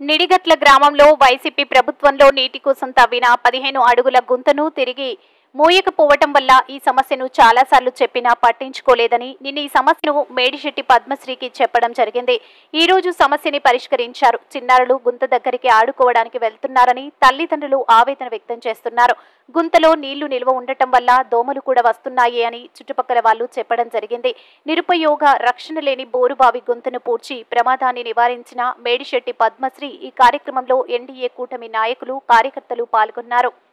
నిడిగట్ల గ్రామంలో వైసీపీ ప్రభుత్వంలో నీటి కోసం తవ్విన 15 అడుగుల గుంతను తిరిగి మూయకపోవటం వల్ల ఈ సమస్యను చాలాసార్లు చెప్పినా పట్టించుకోలేదని నిన్న ఈ సమస్యను మేడిశెట్టి పద్మశ్రీకి చెప్పడం జరిగింది. ఈ రోజు సమస్యని పరిష్కరించారు. చిన్నారులు గుంత దగ్గరికి ఆడుకోవడానికి వెళ్తున్నారని తల్లిదండ్రులు ఆవేదన వ్యక్తం చేస్తున్నారు. గుంతలో నీళ్లు నిల్వ ఉండటం వల్ల దోమలు కూడా వస్తున్నాయి అని చుట్టుపక్కల వాళ్ళు చెప్పడం జరిగింది. నిరుపయోగ రక్షణ లేని బోరుబావి గుంతను పూడ్చి ప్రమాదాన్ని నివారించిన మేడిశెట్టి పద్మశ్రీ ఈ కార్యక్రమంలో ఎన్డీఏ కూటమి నాయకులు కార్యకర్తలు పాల్గొన్నారు.